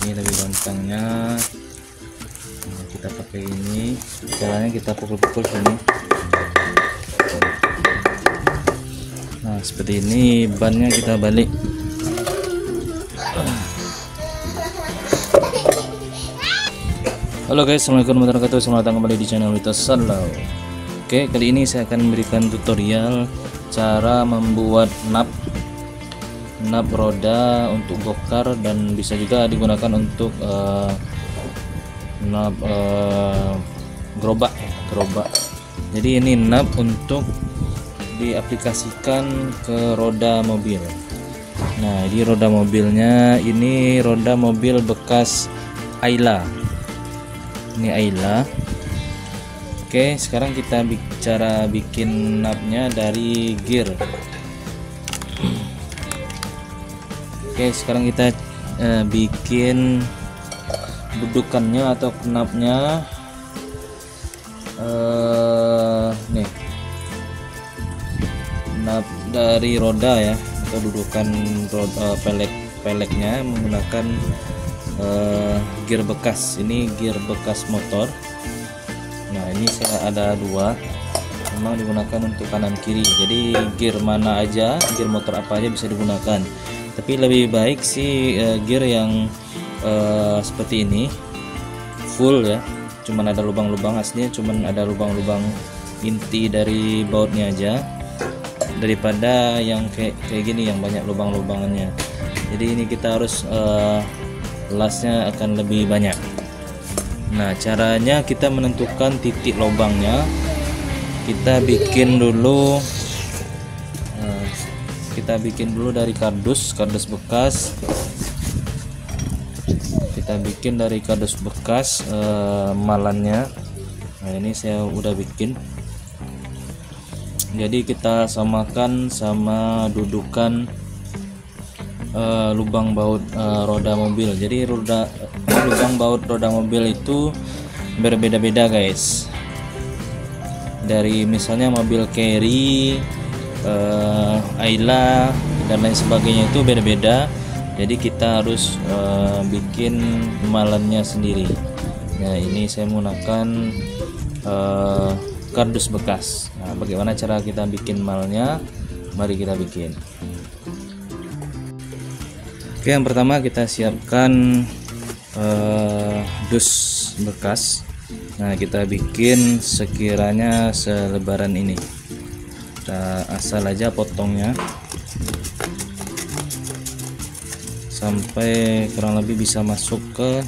ini lebih gampangnya. Nah, kita pakai ini, caranya kita pukul-pukul sini. Nah seperti ini, bannya kita balik. Halo guys, assalamualaikum warahmatullahi wabarakatuh. Selamat datang kembali di channel Wita Salau. Oke, kali ini saya akan memberikan tutorial cara membuat nap roda untuk gokar, dan bisa juga digunakan untuk nap gerobak ya, gerobak. Jadi ini nap untuk diaplikasikan ke roda mobil. Nah, di roda mobilnya ini roda mobil bekas Ayla. Ini Ayla. Oke, sekarang kita bicara bikin napnya dari gear. Oke, sekarang kita bikin dudukannya atau knapnya. Nih, knap dari roda ya, atau dudukan roda, peleknya menggunakan gear bekas. Ini gear bekas motor. Nah, ini saya ada dua, memang digunakan untuk kanan kiri. Jadi gear mana aja, gear motor apa aja bisa digunakan. Tapi lebih baik sih gear yang seperti ini, full ya, cuman ada lubang-lubang, aslinya cuman ada lubang-lubang inti dari bautnya aja, daripada yang kayak gini yang banyak lubang-lubangannya. Jadi ini kita harus lasnya akan lebih banyak. Nah, caranya kita menentukan titik lubangnya. Kita bikin dulu dari kardus bekas. Kita bikin dari kardus bekas malannya. Nah, ini saya udah bikin. Jadi kita samakan sama dudukan lubang baut roda mobil. Jadi lubang baut roda mobil itu berbeda-beda guys. Dari misalnya mobil carry, Ayla dan lain sebagainya itu beda-beda. Jadi kita harus bikin malannya sendiri. Nah, ini saya menggunakan kardus bekas. Nah, bagaimana cara kita bikin malnya? Mari kita bikin. Oke, yang pertama kita siapkan dus bekas. Nah, kita bikin sekiranya selebaran ini. Kita asal aja potongnya sampai kurang lebih bisa masuk ke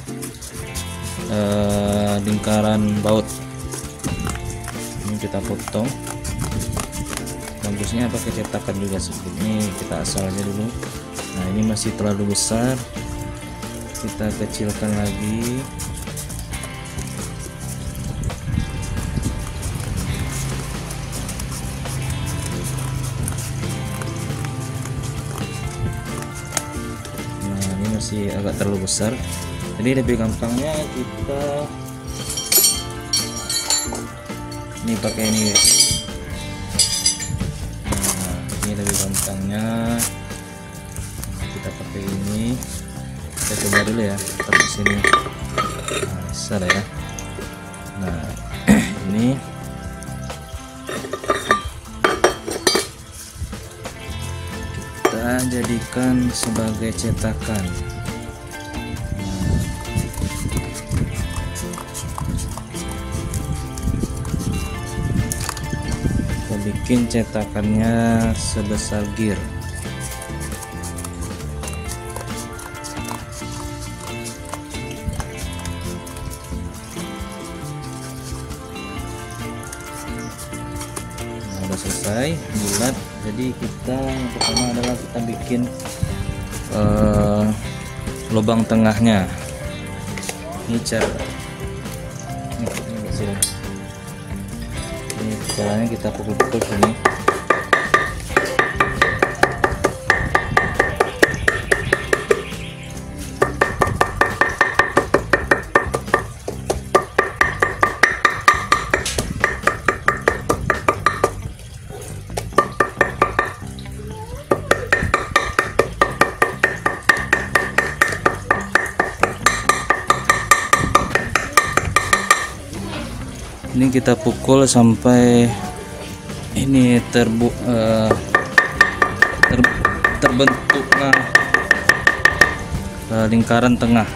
lingkaran baut. Ini kita potong. Bagusnya pakai cetakan juga seperti ini. Kita asal aja dulu. Nah, ini masih terlalu besar, kita kecilkan lagi. Nah, ini masih agak terlalu besar, jadi lebih gampangnya kita ini pakai ini guys. Nah, ini lebih gampangnya kita pakai ini. Kita coba dulu ya, taruh sini. Nah, besar ya. Nah, ini kita jadikan sebagai cetakan. Nah, kita bikin cetakannya sebesar gear. Udah selesai bulat. Jadi kita yang pertama adalah kita bikin lubang tengahnya. Ini cara ini caranya kita pukul-pukul sini. Ini kita pukul sampai ini terbentuklah lingkaran tengah.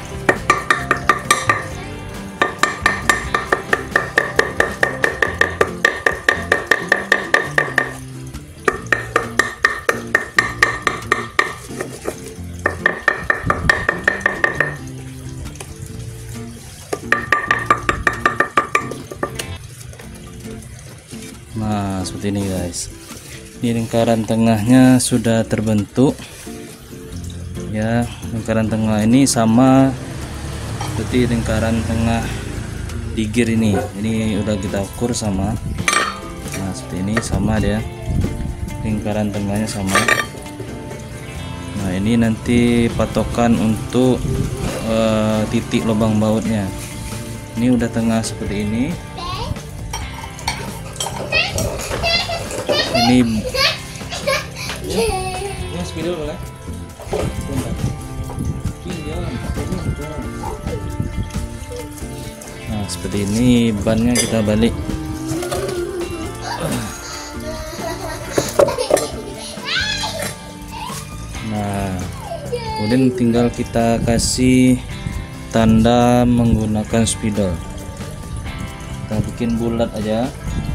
Nah, seperti ini guys. Ini lingkaran tengahnya sudah terbentuk ya. Lingkaran tengah ini sama seperti lingkaran tengah di gear ini udah kita ukur sama. Nah, seperti ini sama dia, lingkaran tengahnya sama. Nah, ini nanti patokan untuk titik lubang bautnya. Ini udah tengah seperti ini. Ini spidol boleh. Nah, seperti ini bannya kita balik. Nah, kemudian tinggal kita kasih tanda menggunakan spidol. Kita bikin bulat aja.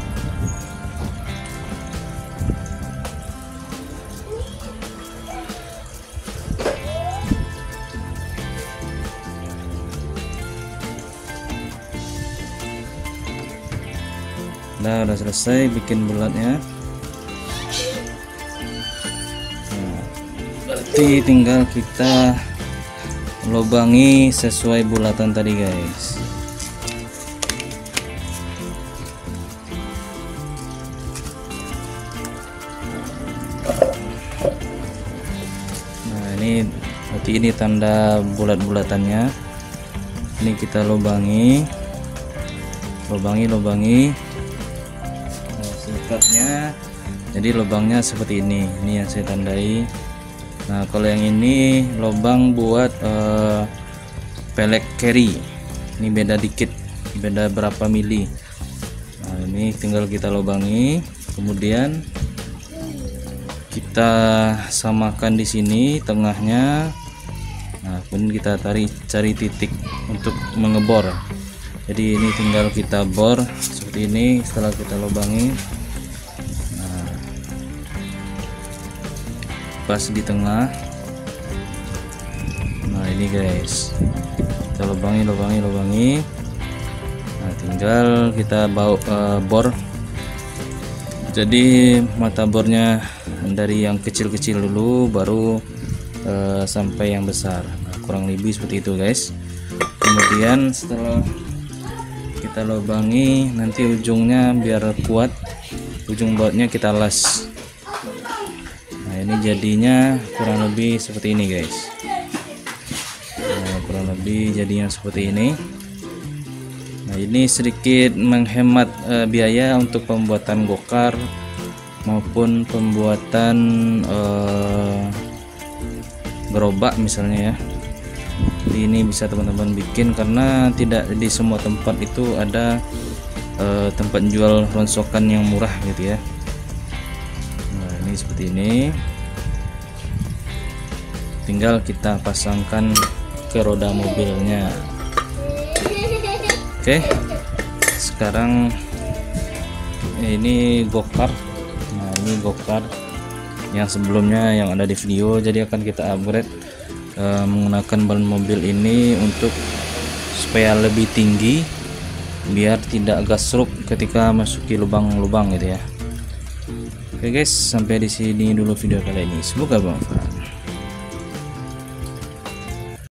Nah, udah selesai bikin bulatnya. Nah, berarti tinggal kita lubangi sesuai bulatan tadi guys. Nah, ini berarti ini tanda bulat-bulatannya. Ini kita lubangi. Sikatnya, jadi lubangnya seperti ini yang saya tandai. Nah, kalau yang ini lubang buat pelek carry, ini beda dikit, beda berapa mili. Nah, ini tinggal kita lubangi, kemudian kita samakan di sini tengahnya. Nah, kemudian kita cari titik untuk mengebor. Jadi ini tinggal kita bor seperti ini setelah kita lubangi. Nah, pas di tengah. Nah, ini guys, kita lubangi. Nah, tinggal kita bor. Jadi mata bornya dari yang kecil-kecil dulu, baru sampai yang besar. Nah, kurang lebih seperti itu guys. Kemudian setelah kita lubangi, nanti ujungnya biar kuat, ujung bautnya kita las. Nah, ini jadinya kurang lebih seperti ini guys. Nah, kurang lebih jadinya seperti ini. Nah, ini sedikit menghemat biaya untuk pembuatan gokar maupun pembuatan gerobak misalnya ya. Jadi ini bisa teman-teman bikin, karena tidak di semua tempat itu ada tempat jual ronsokan yang murah gitu ya. Nah, ini seperti ini, tinggal kita pasangkan ke roda mobilnya. Oke, sekarang ini gokar. Nah, ini gokar yang sebelumnya yang ada di video, jadi akan kita upgrade menggunakan ban mobil ini untuk supaya lebih tinggi, biar tidak gasruk ketika masuki lubang-lubang gitu ya. Oke guys, sampai di sini dulu video kali ini, semoga bermanfaat.